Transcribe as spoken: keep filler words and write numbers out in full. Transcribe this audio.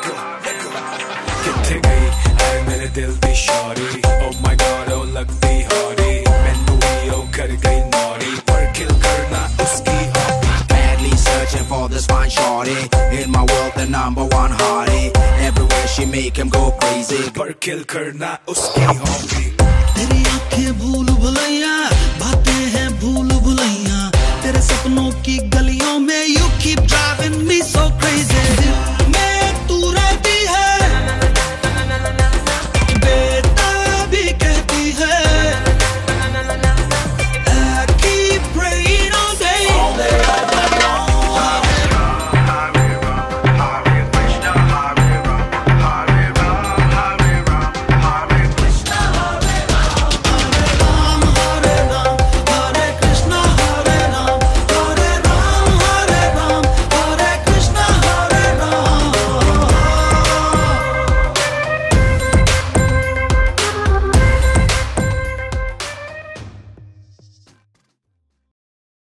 किथे गई है मेरे दिल दी Shauri, oh my god oh लगती हौरी, मैनू ही ओ कर गई नौरी, पर किल करना उसकी hobby. Madly searching for this fine shorty, in my world the number one hottie, everywhere she make him go crazy, पर किल करना उसकी हॉबी। तेरी आंखें भूल भुलैया, बातें हैं भूल भुलैया, तेरे सपनों की गलियां